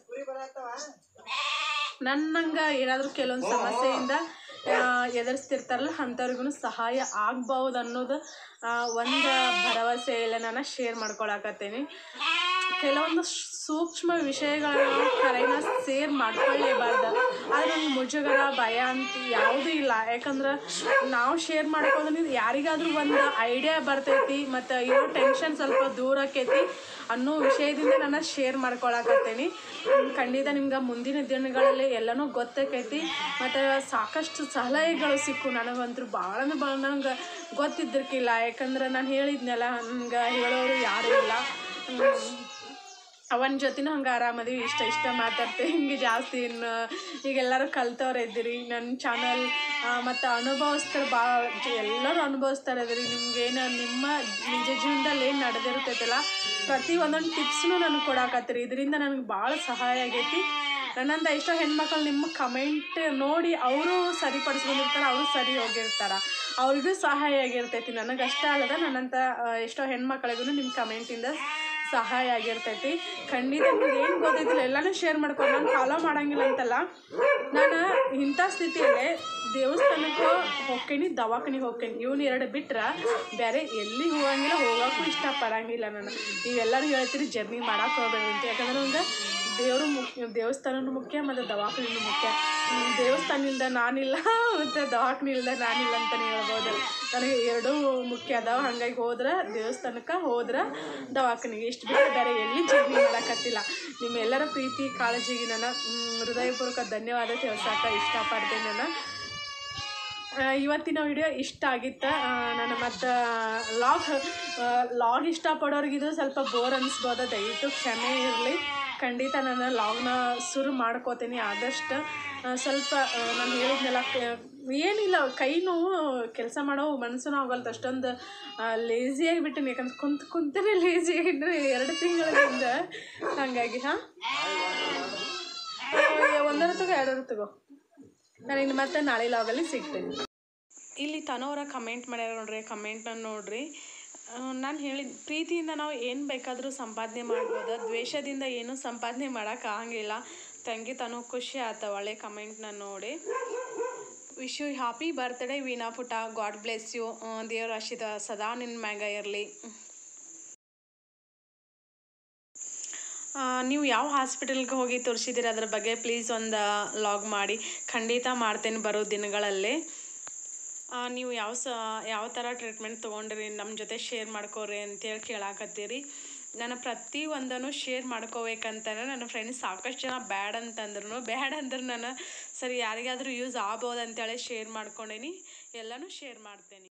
ನನ್ನಂಗೆ ಏನಾದರೂ ಕೆಲವೊಂದು ಸಮಸ್ಯೆಯಿಂದ ಎದುರಿಸ್ತಿರ್ತಾರಲ್ಲ ಅಂಥವ್ರಿಗೂ ಸಹಾಯ ಆಗ್ಬೋದು ಅನ್ನೋದು ಒಂದು ಭರವಸೆಯಲ್ಲ ನಾನು ಶೇರ್ ಮಾಡ್ಕೊಳಕತ್ತೀನಿ. ಕೆಲವೊಂದು ಸೂಕ್ಷ್ಮ ವಿಷಯಗಳನ್ನ ಕರೆನ ಶೇರ್ ಮಾಡ್ಕೊಳ್ಳೇಬಾರ್ದು. ಆದರೆ ಒಂದು ಮುಜುಗರ ಭಯ ಅಂತ ಯಾವುದೂ ಇಲ್ಲ. ಯಾಕಂದ್ರೆ ನಾವು ಶೇರ್ ಮಾಡ್ಕೊಳ್ಳೋದ್ರಿಂದ ಯಾರಿಗಾದ್ರೂ ಒಂದು ಐಡಿಯಾ ಬರ್ತೈತಿ ಮತ್ತು ಇರೋ ಟೆನ್ಷನ್ ಸ್ವಲ್ಪ ದೂರ ಆಕೈತಿ ಅನ್ನೋ ವಿಷಯದಿಂದ ನಾನು ಶೇರ್ ಮಾಡ್ಕೊಳಕತ್ತೀನಿ. ಖಂಡಿತ ನಿಮ್ಗೆ ಮುಂದಿನ ದಿನಗಳಲ್ಲಿ ಎಲ್ಲನೂ ಗೊತ್ತಾಕೈತಿ. ಮತ್ತು ಸಾಕಷ್ಟು ಸಲಹೆಗಳು ಸಿಕ್ಕು ನನಗಂತೂ ಭಾಳ ಅಂದ್ರೆ ಭಾಳ ನನಗೆ ಗೊತ್ತಿದ್ದಿರ್ಕಿಲ್ಲ. ಯಾಕಂದ್ರೆ ನಾನು ಹೇಳಿದ್ನಲ್ಲ, ನಂಗೆ ಹೇಳೋರು ಯಾರೂ ಇಲ್ಲ. ಅವನ ಜೊತೆನೂ ಹಂಗೆ ಆರಾಮದೀವಿ, ಇಷ್ಟ ಇಷ್ಟ ಮಾತಾಡ್ತೇವೆ. ಹಿಂಗೆ ಜಾಸ್ತಿ ಇನ್ನು ಈಗೆಲ್ಲರೂ ಕಲ್ತವ್ರು ಇದ್ದೀರಿ ನನ್ನ ಚಾನಲ್. ಮತ್ತು ಅನುಭವಿಸ್ತಾರೆ, ಭಾಳ ಎಲ್ಲರೂ ಅನುಭವಿಸ್ತಾರೆ ಇದ್ದೀರಿ. ನಿಮ್ಗೇನು ನಿಮ್ಮ ನಿಜ ಜೀವನದಲ್ಲಿ ಏನು ನಡೆದಿರ್ತೈತಲ್ಲ ಪ್ರತಿ ಒಂದೊಂದು ಟಿಪ್ಸ್ನೂ ನನಗೆ ಕೊಡಾಕತ್ತೀರಿ. ಇದರಿಂದ ನನಗೆ ಭಾಳ ಸಹಾಯ ಆಗೈತಿ. ನನ್ನಂತ ಎಷ್ಟೋ ಹೆಣ್ಮಕ್ಳು ನಿಮ್ಮ ಕಮೆಂಟ್ ನೋಡಿ ಅವರು ಸರಿಪಡಿಸ್ಕೊಂಡಿರ್ತಾರೆ, ಅವರು ಸರಿ ಹೋಗಿರ್ತಾರೆ, ಅವ್ರಿಗೂ ಸಹಾಯ ಆಗಿರ್ತೈತಿ. ನನಗಷ್ಟೇ ಅಲ್ಲದ ನನ್ನಂಥ ಎಷ್ಟೋ ಹೆಣ್ಮಕ್ಳಿಗೂ ನಿಮ್ಮ ಕಮೆಂಟಿಂದ ಸಹಾಯ ಆಗಿರ್ತೈತಿ. ಖಂಡಿತ ನಿಮ್ಗೆ ಏನು ಗೊತ್ತೈತಿಲ್ಲ ಎಲ್ಲನೂ ಶೇರ್ ಮಾಡ್ಕೊಂಡು ನಾನು ಫಾಲೋ ಮಾಡೋಂಗಿಲ್ಲ ಅಂತಲ್ಲ. ನಾನು ಇಂಥ ಸ್ಥಿತಿಯಲ್ಲೇ ದೇವಸ್ಥಾನಕ್ಕೆ ಹೋಗ್ತೀನಿ, ದವಾಖಾನಿಗೆ ಹೋಗ್ತೀನಿ, ಇವನು ಎರಡು ಬಿಟ್ರೆ ಬೇರೆ ಎಲ್ಲಿ ಹೋಗಂಗಿಲ್ಲ, ಹೋಗೋಕ್ಕೂ ಇಷ್ಟಪಡಂಗಿಲ್ಲ. ನಾನು ನೀವೆಲ್ಲರೂ ಹೇಳ್ತೀರಿ ಜರ್ನಿ ಮಾಡೋಕೆ ಹೋಗ್ಬೇಡಿ ಅಂತ. ಯಾಕಂದ್ರೆ ನಂಗೆ ದೇವರು ಮುಖ್ಯ, ದೇವಸ್ಥಾನನೂ ಮುಖ್ಯ ಮತ್ತು ದವಾಖಾನಿನೂ ಮುಖ್ಯ. ದೇವಸ್ಥಾನ ಇಲ್ಲದೆ ನಾನಿಲ್ಲ ಮತ್ತು ದವಾಖಾನೆ ಇಲ್ಲದೆ ನಾನಿಲ್ಲ ಅಂತಲೇ ಹೇಳ್ಬೋದು. ನನಗೆ ಎರಡೂ ಮುಖ್ಯ ಅದಾವ. ಹಾಗಾಗಿ ಹೋದ್ರೆ ದೇವಸ್ಥಾನಕ್ಕೆ ಹೋದ್ರೆ ದವಾಖಾನೆಗೆ ಇಷ್ಟು ಬಿಟ್ಟು ಬೇರೆ ಎಲ್ಲಿ ಜರ್ನಿ ಮಾಡೋಕ್ಕತ್ತಿಲ್ಲ. ನಿಮ್ಮೆಲ್ಲರ ಪ್ರೀತಿ ಕಾಳಜಿಗೆ ನಾನು ಹೃದಯಪೂರ್ವಕ ಧನ್ಯವಾದ ತಿಳ್ಸಕ್ಕೆ ಇಷ್ಟಪಡ್ತೇನೆ. ನಾನು ಇವತ್ತಿನ ವಿಡಿಯೋ ಇಷ್ಟ ಆಗಿತ್ತು. ನಾನು ಮತ್ತು ಲಾಗ್ ಲಾಗ್ ಇಷ್ಟಪಡೋರಿಗಿದು ಸ್ವಲ್ಪ ಬೋರ್ ಅನಿಸ್ಬೋದು, ದಯವಿಟ್ಟು ಕ್ಷಮೆ ಇರಲಿ. ಖಂಡಿತ ನಾನು ಲಾಗ್ನ ಶುರು ಮಾಡ್ಕೋತೀನಿ ಆದಷ್ಟು. ಸ್ವಲ್ಪ ನಾನು ಹೇಳಿದ್ನೆಲ್ಲ ಏನಿಲ್ಲ, ಕೈ ನೋವು, ಕೆಲಸ ಮಾಡೋ ಮನಸ್ಸು ಆಗಲ್ತು, ಅಷ್ಟೊಂದು ಲೇಸಿಯಾಗಿ ಬಿಟ್ಟಿನಿ. ಯಾಕಂದ್ರೆ ಕುಂತು ಕುಂತೇ ಲೇಸಿ ಆಗಿದ್ರೆ ಎರಡು ತಿಂಗಳಿಂದ. ಹಾಗಾಗಿ ಹಾಂ ಒಂದರ ತಗೋ ಎರಡರ ತಗೋ. ನಾನು ಇನ್ನು ಮತ್ತೆ ನಾಳೆ ಲಾಗಲ್ಲಿ ಸಿಗ್ತೇನೆ. ಇಲ್ಲಿ ತನವರ ಕಮೆಂಟ್ ಮಾಡ್ಯಾರ ನೋಡ್ರಿ, ಕಮೆಂಟ್ನ ನೋಡ್ರಿ. ನಾನು ಹೇಳಿದ ಪ್ರೀತಿಯಿಂದ ನಾವು ಏನು ಬೇಕಾದರೂ ಸಂಪಾದನೆ ಮಾಡ್ಬೋದು, ದ್ವೇಷದಿಂದ ಏನೂ ಸಂಪಾದನೆ ಮಾಡೋಕ್ಕಾಗಂಗಿಲ್ಲ. ತಂಗಿ ತನೂ ಖುಷಿ ಆಯ್ತು ಒಳ್ಳೆ ಕಮೆಂಟ್ನ ನೋಡಿ. Wish you happy birthday Veena ಪುಟ, ಗಾಡ್ ಬ್ಲೆಸ್ ಯು. ದೇವರ ಆಶೀರ್ವಾದ ಸದಾ ನಿನ್ನ ಮ್ಯಾಗ ಇರಲಿ. ನೀವು ಯಾವ ಹಾಸ್ಪಿಟಲ್ಗೆ ಹೋಗಿ ತೋರಿಸಿದ್ದೀರಿ ಅದ್ರ ಬಗ್ಗೆ ಪ್ಲೀಸ್ ಒಂದು ಲಾಗ್ ಮಾಡಿ. ಖಂಡಿತ ಮಾಡ್ತೇನೆ ಬರೋ ದಿನಗಳಲ್ಲಿ. ನೀವು ಯಾವ ಸ ಯಾವ ಥರ ಟ್ರೀಟ್ಮೆಂಟ್ ತೊಗೊಂಡ್ರಿ ನಮ್ಮ ಜೊತೆ ಶೇರ್ ಮಾಡ್ಕೋರಿ ಅಂತೇಳಿ ಕೇಳಾಕತ್ತೀರಿ. ನಾನು ಪ್ರತಿ ಒಂದನ್ನು ಶೇರ್ ಮಾಡ್ಕೋಬೇಕಂತಾನೆ ನನ್ನ ಫ್ರೆಂಡ್ಸ್ ಸಾಕಷ್ಟು ಜನ ಬ್ಯಾಡ್ ಅಂತಂದ್ರು, ಬ್ಯಾಡ್ ಅಂದ್ರೆ ನಾನು ಸರಿ ಯಾರಿಗಾದರೂ ಯೂಸ್ ಆಗ್ಬೋದು ಅಂತೇಳಿ ಶೇರ್ ಮಾಡ್ಕೊಂಡೇನಿ. ಎಲ್ಲನೂ ಶೇರ್ ಮಾಡ್ತೇನೆ.